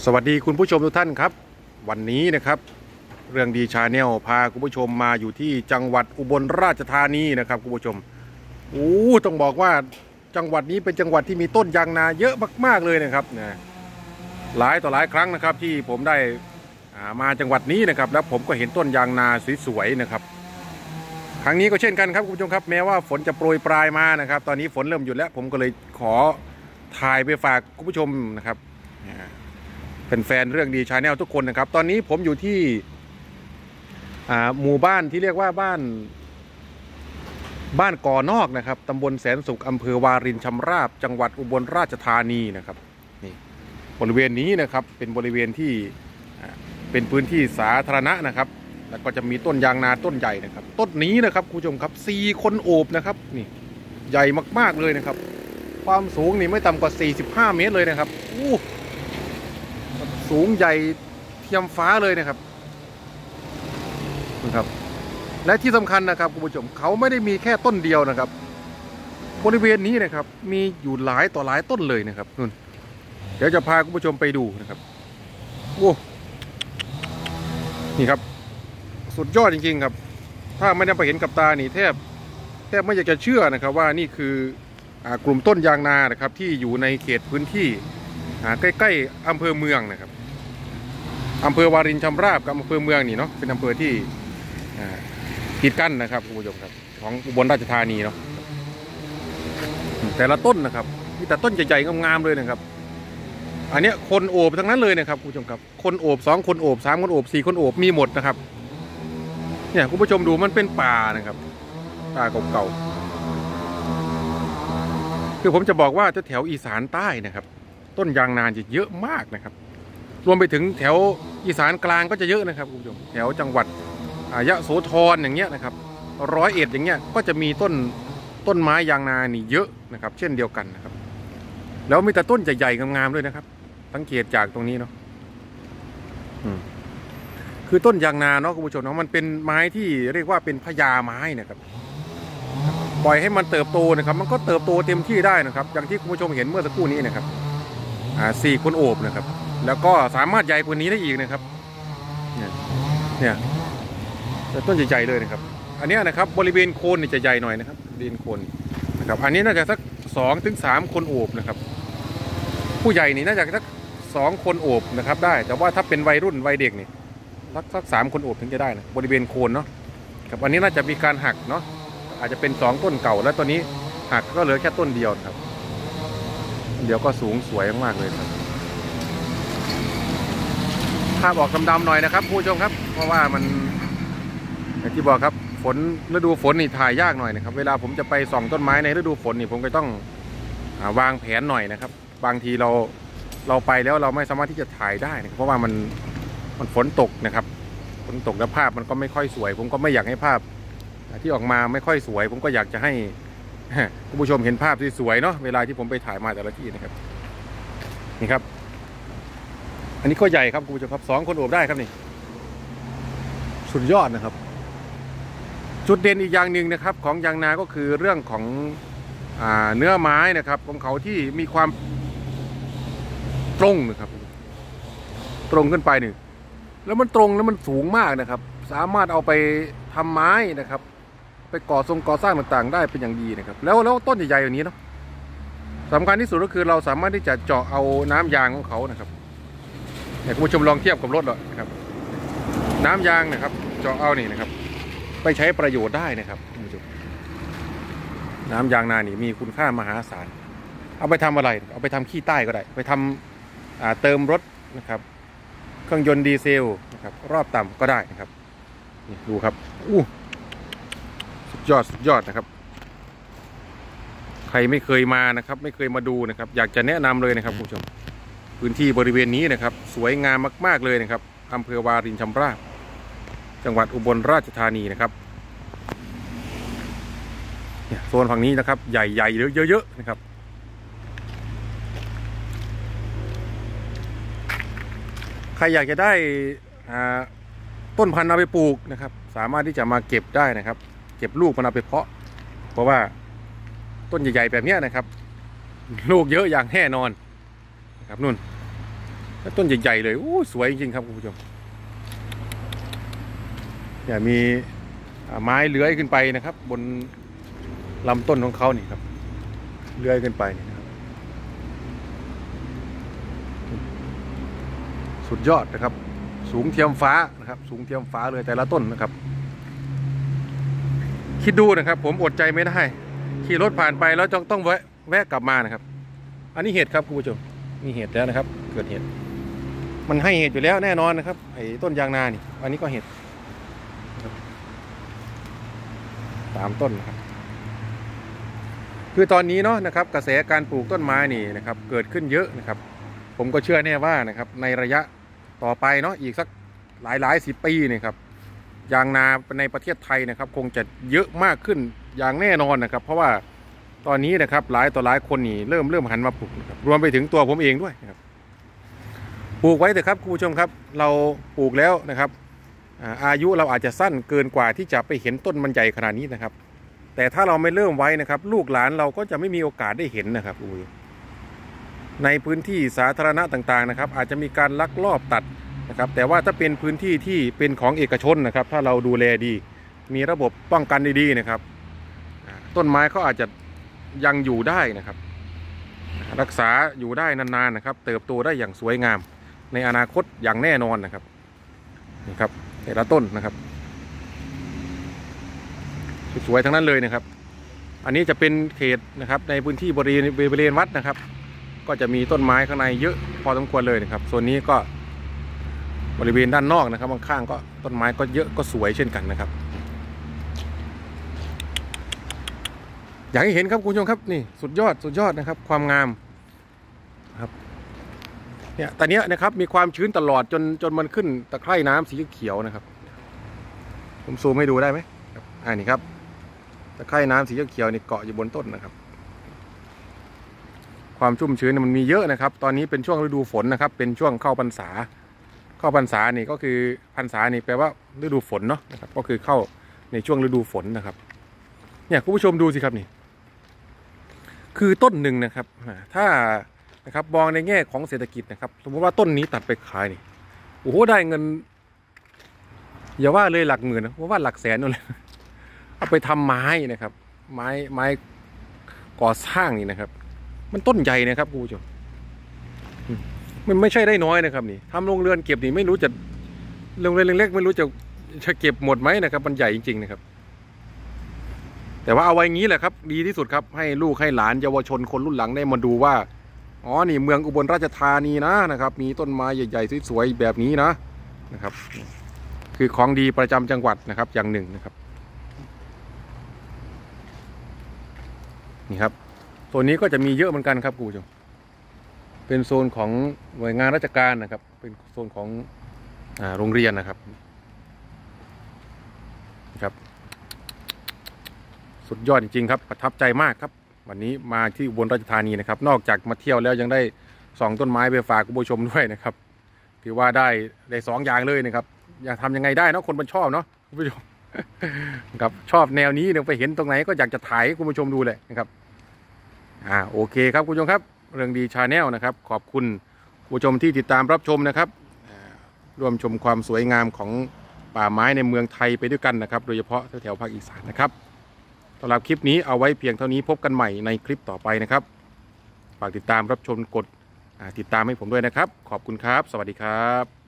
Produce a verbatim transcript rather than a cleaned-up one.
วัสดีคุณผู้ชมทุกท่านครับวันนี้นะครับเรื่องดีชาแนลพาคุณผู้ชมมาอยู่ที่จังหวัดอุบลราชธานีนะครับคุณผู้ชมโอ้ต้องบอกว่าจังหวัดนี้เป็นจังหวัดที่มีต้นยางนาเยอะมากๆเลยนะครับนะหลายต่อหลายครั้งนะครับที่ผมได้มาจังหวัดนี้นะครับแล้วผมก็เห็นต้นยางนาสวยๆนะครับครั้งนี้ก็เช่นกันครับคุณผู้ชมครับแม้ว่าฝนจะโปรยปลายมานะครับตอนนี้ฝนเริ่มหยุดแล้วผมก็เลยขอถ่ายไปฝากคุณผู้ชมนะครับเป็นแฟนเรื่องดีชาแนลทุกคนนะครับตอนนี้ผมอยู่ที่หมู่บ้านที่เรียกว่าบ้านบ้านก่อนอกนะครับตำบลแสนสุขอำเภอวารินชำราบจังหวัดอุบลราชธานีนะครับนี่บริเวณนี้นะครับเป็นบริเวณที่เป็นพื้นที่สาธารณะนะครับแล้วก็จะมีต้นยางนาต้นใหญ่นะครับต้นนี้นะครับคุณผู้ชมครับสี่คนโอบนะครับนี่ใหญ่มากๆเลยนะครับความสูงนี่ไม่ต่ำกว่าสี่สิบห้าเมตรเลยนะครับอู้สูงใหญ่เทียมฟ้าเลยนะครับนะครับและที่สำคัญนะครับคุณผู้ชมเขาไม่ได้มีแค่ต้นเดียวนะครับบริเวณนี้นะครับมีอยู่หลายต่อหลายต้นเลยนะครับนู่นเดี๋ยวจะพาคุณผู้ชมไปดูนะครับโอ้นี่ครับสุดยอดจริงๆครับถ้าไม่ได้ไปเห็นกับตานี่แทบแทบไม่อยากจะเชื่อนะครับว่านี่คือกลุ่มต้นยางนานะครับที่อยู่ในเขตพื้นที่ใกล้ๆอำเภอเมืองนะครับอำเภอวารินชำราบกับอำเภอเมืองนี่เนาะเป็นอำเภอที่ติดกันนะครับคุณผู้ชมครับของอุบลราชธานีเนาะแต่ละต้นนะครับมีแต่ต้นใหญ่ๆงามๆเลยนะครับอันนี้คนโอบทั้งนั้นเลยนะครับคุณผู้ชมครับคนโอบสองคนโอบสามคนโอบสี่คนโอบมีหมดนะครับเนี่ยคุณผู้ชมดูมันเป็นป่านะครับป่าเก่าๆคือผมจะบอกว่าแถวอีสานใต้นะครับต้นยางนาจะเยอะมากนะครับรวมไปถึงแถวอีสานกลางก็จะเยอะนะครับคุณผู้ชมแถวจังหวัดยะโสธรอย่างเงี้ยนะครับร้อยเอ็ดอย่างเงี้ยก็จะมีต้นต้นไม้ยางนานี่เยอะนะครับเช่นเดียวกันนะครับแล้วมีแต่ต้นใหญ่ๆงามๆด้วยนะครับสังเกตจากตรงนี้เนาะคือต้นยางนาเนาะคุณผู้ชมเนาะมันเป็นไม้ที่เรียกว่าเป็นพญาไม้นะครับปล่อยให้มันเติบโตนะครับมันก็เติบโตเต็มที่ได้นะครับอย่างที่คุณผู้ชมเห็นเมื่อสักครู่นี้นะครับอ่าสี่คนโอบนะครับแล้วก็สามารถใหญ่กว่านี้ได้อีกนะครับเนี่ยเนี่ยต้นใหญ่ๆเลยนะครับอันนี้นะครับบริเวณโคนนี่จะใหญ่หน่อยนะครับบริเวณโคนนะครับอันนี้น่าจะสักสองถึงสามคนโอบนะครับผู้ใหญ่นี่น่าจะสักสองคนโอบนะครับได้แต่ว่าถ้าเป็นวัยรุ่นวัยเด็กนี่สักสักสามคนโอบถึงจะได้นะบริเวณโคนเนาะครับอันนี้น่าจะมีการหักเนาะอาจจะเป็นสองต้นเก่าแล้วตอนนี้หักก็เหลือแค่ต้นเดียวครับเดี๋ยวก็สูงสวยมากๆเลยครับภาพออกดำๆหน่อยนะครับผู้ชมครับเพราะว่ามันอย่างที่บอกครับฝนฤดูฝนนี่ถ่ายยากหน่อยนะครับเวลาผมจะไปส่องต้นไม้ในฤดูฝนนี่ผมก็ต้องวางแผนหน่อยนะครับบางทีเราเราไปแล้วเราไม่สามารถที่จะถ่ายได้นะเพราะว่ามันมันฝนตกนะครับฝนตกแล้วภาพมันก็ไม่ค่อยสวยผมก็ไม่อยากให้ภาพที่ออกมาไม่ค่อยสวยผมก็อยากจะให้คุณผู้ชมเห็นภาพที่สวยเนาะเวลาที่ผมไปถ่ายมาแต่ละที่นะครับนี่ครับอันนี้ก็ใหญ่ครับคุณผู้ชมครับสองคนโอบได้ครับนี่สุดยอดนะครับจุดเด่นอีกอย่างหนึ่งนะครับของยางนาก็คือเรื่องของอ่าเนื้อไม้นะครับของเขาที่มีความตรงนะครับตรงขึ้นไปหนึ่งแล้วมันตรงแล้วมันสูงมากนะครับสามารถเอาไปทำไม้นะครับไปก่อทรงก่อสร้างต่างๆได้เป็นอย่างดีนะครับแล้วแล้วต้นใหญ่ๆอย่างนี้เนาะสำคัญที่สุดก็คือเราสามารถที่จะเจาะเอาน้ำยางของเขานะครับเนี่ยคุณผู้ชมลองเทียบกับรถหน่อยนะครับน้ำยางนะครับเจาะเอานี่นะครับไปใช้ประโยชน์ได้นะครับคุณผู้ชมน้ำยางนานี่มีคุณค่ามหาศาลเอาไปทำอะไรเอาไปทำขี้ใต้ก็ได้ไปทำเติมรถนะครับเครื่องยนต์ดีเซลนะครับรอบต่ำก็ได้นะครับนี่ดูครับอู้สุดยอดสุดยอดนะครับใครไม่เคยมานะครับไม่เคยมาดูนะครับอยากจะแนะนำเลยนะครับคุณผู้ชมพื้นที่บริเวณนี้นะครับสวยงามมากๆเลยนะครับอำเภอวารินชำราบจังหวัดอุบลราชธานีนะครับเนี่ยโซนฝั่งนี้นะครับใหญ่ๆเยอะๆนะครับใครอยากจะได้ต้นพันธุ์เอาไปปลูกนะครับสามารถที่จะมาเก็บได้นะครับเก็บลูกมันเอาไปเพาะเพราะว่าต้นใหญ่ๆแบบนี้นะครับลูกเยอะอย่างแน่นอนนะครับนุ่นต้นใหญ่ๆเลยโอ้สวยจริงๆครับคุณผู้ชมเนี่ยมีไม้เลื้อยขึ้นไปนะครับบนลำต้นของเขานี่ครับเลื้อยขึ้นไปนี่นะครับสุดยอดนะครับสูงเทียมฟ้านะครับสูงเทียมฟ้าเลยแต่ละต้นนะครับคิดดูนะครับผมอดใจไม่ได้ขี่รถผ่านไปแล้วต้องต้องแวะแวะกลับมานะครับอันนี้เห็ดครับคุณผู้ชมมีเห็ดแล้วนะครับเกิดเห็ดมันให้เห็ดอยู่แล้วแน่นอนนะครับไอ้ต้นยางนานี่อันนี้ก็เห็ดสามต้นนะครับคือตอนนี้เนาะนะครับกระแสการปลูกต้นไม้นี่นะครับเกิดขึ้นเยอะนะครับผมก็เชื่อแน่ว่านะครับในระยะต่อไปเนาะอีกสักหลายหลายสิบปีนี่ครับยางนาในประเทศไทยนะครับคงจะเยอะมากขึ้นอย่างแน่นอนนะครับเพราะว่าตอนนี้นะครับหลายต่อหลายคนนี่เริ่มเริ่มหันมาปลูกนะครับรวมไปถึงตัวผมเองด้วยนะครับปลูกไว้เถอะครับคุณผู้ชมครับเราปลูกแล้วนะครับอายุเราอาจจะสั้นเกินกว่าที่จะไปเห็นต้นมันใหญ่ขนาดนี้นะครับแต่ถ้าเราไม่เริ่มไว้นะครับลูกหลานเราก็จะไม่มีโอกาสได้เห็นนะครับในพื้นที่สาธารณะต่างๆนะครับอาจจะมีการลักลอบตัดนะครับแต่ว่าถ้าเป็นพื้นที่ที่เป็นของเอกชนนะครับถ้าเราดูแลดีมีระบบป้องกันดีๆนะครับต้นไม้เขาอาจจะยังอยู่ได้นะครับรักษาอยู่ได้นานๆนะครับเติบโตได้อย่างสวยงามในอนาคตอย่างแน่นอนนะครับนี่ครับแต่ละต้นนะครับสวยๆทั้งนั้นเลยนะครับอันนี้จะเป็นเขตนะครับในพื้นที่บริเวณบริเวณวัดนะครับก็จะมีต้นไม้ข้างในเยอะพอสมควรเลยนะครับส่วนนี้ก็บริเวณด้านนอกนะครับข้างๆก็ต้นไม้ก็เยอะก็สวยเช่นกันนะครับอยากให้เห็นครับคุณผู้ชมครับนี่สุดยอดสุดยอดนะครับความงามครับเนี่ยตอนนี้นะครับมีความชื้นตลอดจนจนมันขึ้นตะไคร่น้ำสีเขียวนะครับผมซูมให้ดูได้ไหมครับอ่านี่ครับตะไคร่น้ำสีเขียวนี่เกาะอยู่บนต้นนะครับความชุ่มชื้นมันมีเยอะนะครับตอนนี้เป็นช่วงฤดูฝนนะครับเป็นช่วงเข้าพรรษาเข้าพรรษานี่ก็คือพรรษานี่แปลว่าฤดูฝนเนาะนะครับก็คือเข้าในช่วงฤดูฝนนะครับเนี่ยคุณผู้ชมดูสิครับนี่คือต้นหนึ่งนะครับถ้านะครับมองในแง่ของเศรษฐกิจนะครับสมมติว่าต้นนี้ตัดไปขายนี่โอ้โหได้เงินอย่าว่าเลยหลักหมื่นนะว่าหลักแสนนั่นเลยเอาไปทำไม้นะครับไม้ไม้ก่อสร้างนี่นะครับมันต้นใหญ่นะครับคุณผู้ชมมันไม่ใช่ได้น้อยนะครับนี่ทำโรงเรือนเก็บนี่ไม่รู้จะโรงเรือนเล็กๆไม่รู้จะจะเก็บหมดไหมนะครับมันใหญ่จริงๆนะครับแต่ว่าเอาไว้งี้แหละครับดีที่สุดครับให้ลูกให้หลานเยาวชนคนรุ่นหลังได้มาดูว่าอ๋อนี่เมืองอุบลราชธานีนะนะครับมีต้นไม้ใหญ่ๆสวยๆแบบนี้นะนะครับคือของดีประจำจังหวัดนะครับอย่างหนึ่งนะครับนี่ครับตัวนี้ก็จะมีเยอะเหมือนกันครับคุณผู้ชมเป็นโซนของหน่วยงานราชการนะครับเป็นโซนของอ่าโรงเรียนนะครับครับสุดยอดจริงๆครับประทับใจมากครับวันนี้มาที่อุบลราชธานีนะครับนอกจากมาเที่ยวแล้วยังได้ส่องต้นไม้ไปฝากคุณผู้ชมด้วยนะครับถือว่าได้ได้สองอย่างเลยนะครับอยากทำยังไงได้เนาะคนมันชอบเนาะคุณผู้ชมครับชอบแนวนี้เนี่ยไปเห็นตรงไหนก็อยากจะถ่ายให้คุณผู้ชมดูเลยนะครับอ่าโอเคครับคุณผู้ชมครับเรื่องดีชาแนลนะครับขอบคุณผู้ชมที่ติดตามรับชมนะครับร่วมชมความสวยงามของป่าไม้ในเมืองไทยไปด้วยกันนะครับโดยเฉพาะแถวๆภาคอีสานนะครับสำหรับคลิปนี้เอาไว้เพียงเท่านี้พบกันใหม่ในคลิปต่อไปนะครับฝากติดตามรับชมกดติดตามให้ผมด้วยนะครับขอบคุณครับสวัสดีครับ